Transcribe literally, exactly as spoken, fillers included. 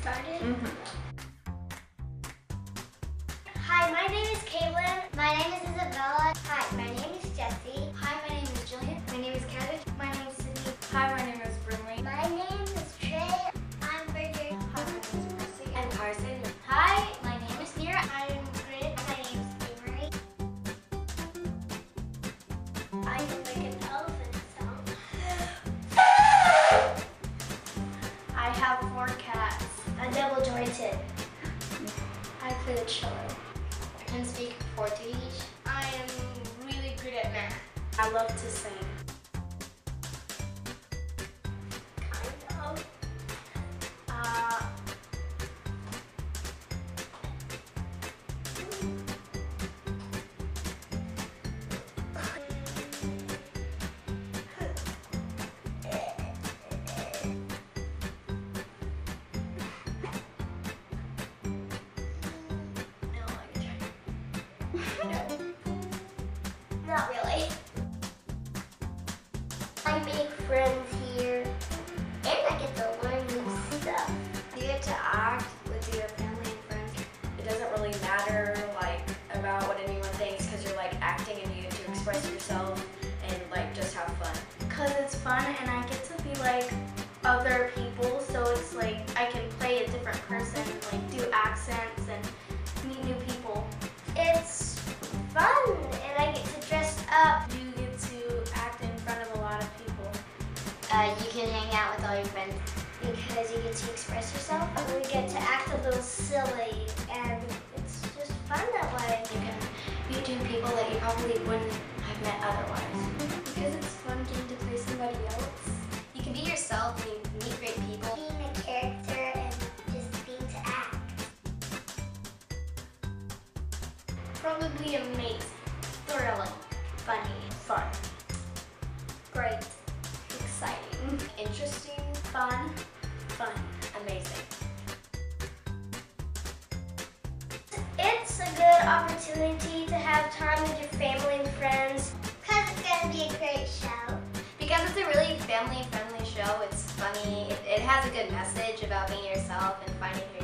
started? Mm-hmm. Hi, my name is Caitlin. My name is Isabella. Hi, my name is Jessie. Hi, my name is Jillian. My name is Cabbage. My name is Sydney. Hi, my name is Brinley. My name is Trey. I'm Bridget. Hi, my name is Percy. And Carson. Hi, my name is Nira. I'm Grit. My name is Avery. I can make an elephant sound. I have four cats. I'm double jointed. I play the cello. I can speak Portuguese. I am really good at math. I love to sing. Kind of. Uh, Not really. I make friends here, and I get to learn new stuff. You get to act with your family and friends. It doesn't really matter like about what anyone thinks because you're like acting and you get to express yourself and like just have fun. Because it's fun and I get to be like other people, so it's like I can play a different person, like do accents and meet new people. It's fun, and I get to dress up. You get to act in front of a lot of people. Uh, you can hang out with all your friends because you get to express yourself. And we get to act a little silly, and it's just fun that way. You can meet new people that you probably wouldn't have met otherwise. Because it's fun getting to play somebody else. You can be yourself and you meet great people. Being a character and just being to act. Probably amazing, thrilling, funny, Fun. great, exciting, Interesting. fun, fun. Amazing. It's a good opportunity to have time with your family and friends. Because it's going to be a great show. Because it's a really family-friendly show. It's funny. It, it has a good message about being yourself and finding who